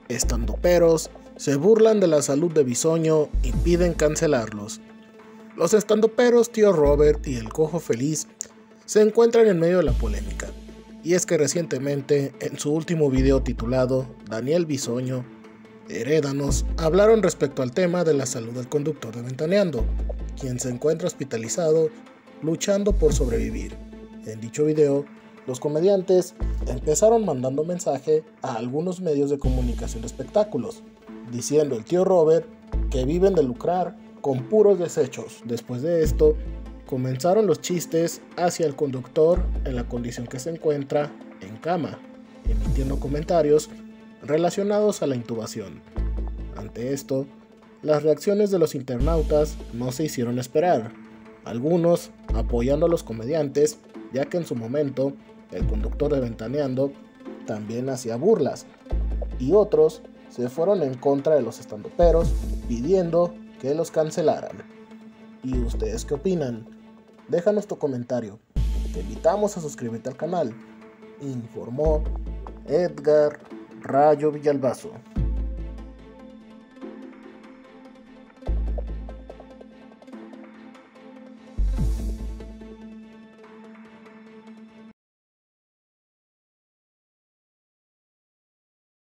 Estandoperos se burlan de la salud de Bisoño y piden cancelarlos. Los estandoperos Tío Robert y el Cojo Feliz se encuentran en medio de la polémica, y es que recientemente, en su último video titulado Daniel Bisoño, Herédanos, hablaron respecto al tema de la salud del conductor de Ventaneando, quien se encuentra hospitalizado luchando por sobrevivir. En dicho video, los comediantes empezaron mandando mensaje a algunos medios de comunicación de espectáculos, diciendo el Tío Robert que viven de lucrar con puros desechos. Después de esto, comenzaron los chistes hacia el conductor en la condición que se encuentra en cama, emitiendo comentarios relacionados a la intubación. Ante esto, las reacciones de los internautas no se hicieron esperar, algunos apoyando a los comediantes, ya que en su momento el conductor de Ventaneando también hacía burlas, y otros se fueron en contra de los estandoperos pidiendo que los cancelaran. ¿Y ustedes qué opinan? Déjanos tu comentario. Te invitamos a suscribirte al canal. Informó Edgar Rayo Villalbazo.